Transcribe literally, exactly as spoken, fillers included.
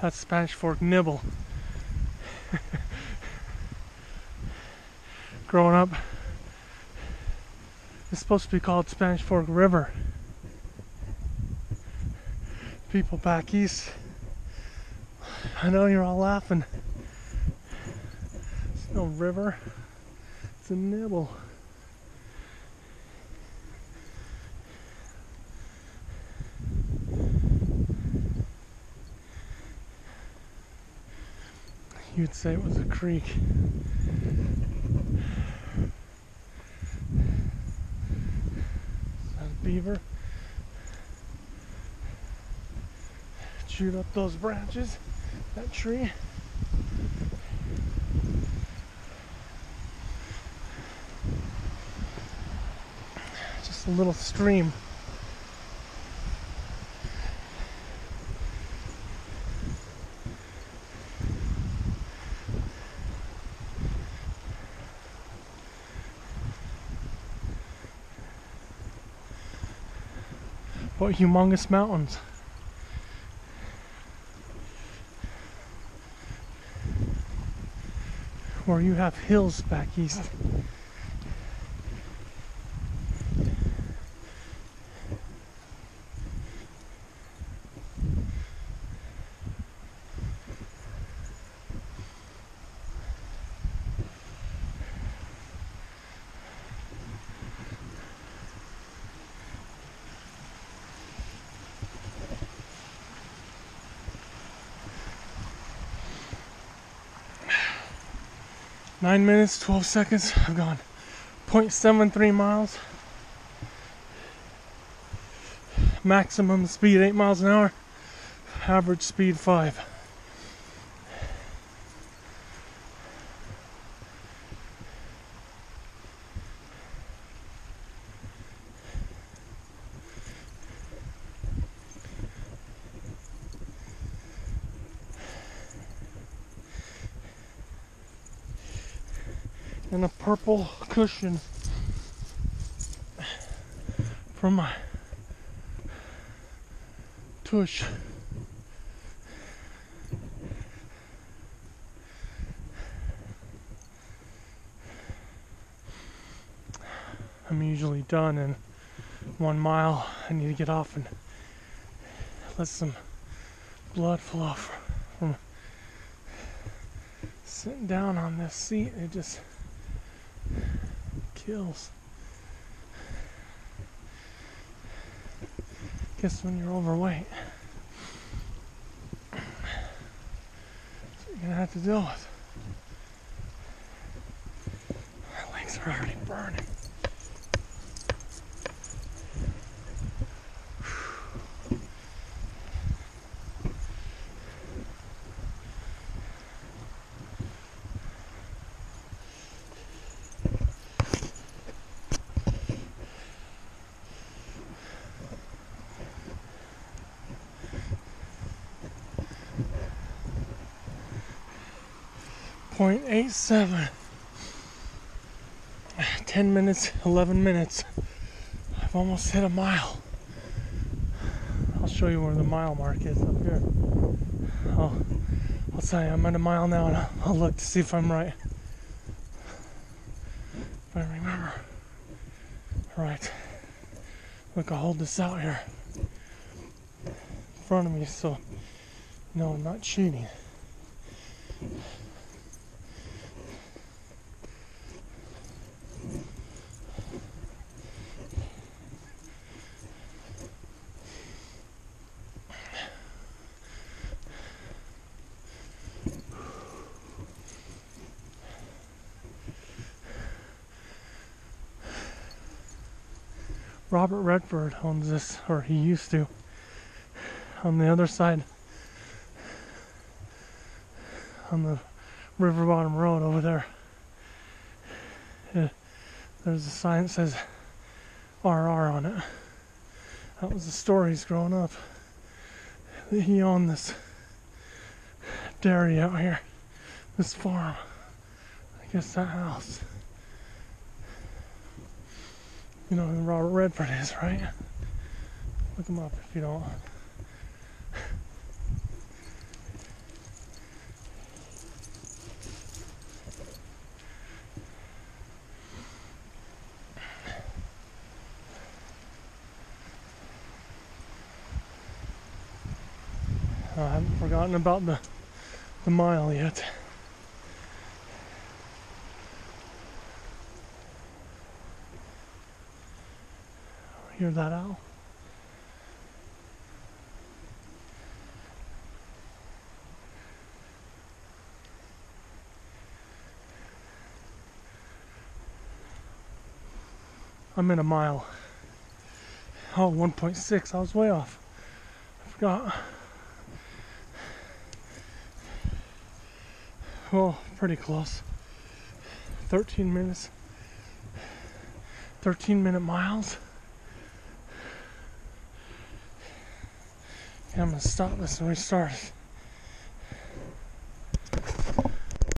That's Spanish Fork nibble. Growing up, it's supposed to be called Spanish Fork River. People back east, I know you're all laughing. It's no river, it's a nibble. You'd say it was a creek. Is that a beaver? Shoot up those branches, that tree. Just a little stream. What humongous mountains. Where you have hills back east. Nine minutes, twelve seconds. I've gone zero point seven three miles. Maximum speed eight miles an hour. Average speed five. And a purple cushion from my tush. I'm usually done in one mile. I need to get off and let some blood flow from sitting down on this seat. It just kills. Guess when you're overweight, that's what you're gonna have to deal with. My legs are already burning. point eight seven. ten minutes, eleven minutes. I've almost hit a mile. I'll show you where the mile mark is up here. I'll, I'll tell you, I'm at a mile now, and I'll, I'll look to see if I'm right. If I remember. Right. Look, I'll hold this out here in front of me so no, I'm not cheating. Robert Redford owns this, or he used to, on the other side, on the river bottom road over there. It, there's a sign that says R R on it. That was the stories growing up. He owned this dairy out here, this farm. I guess that house. You know who Robert Redford is, right? Look him up if you don't. I haven't forgotten about the, the mile yet. Hear that owl? I'm in a mile. Oh, one point six. I was way off. I forgot. Well, pretty close. thirteen minutes. thirteen minute miles. Okay, I'm gonna stop this and restart it.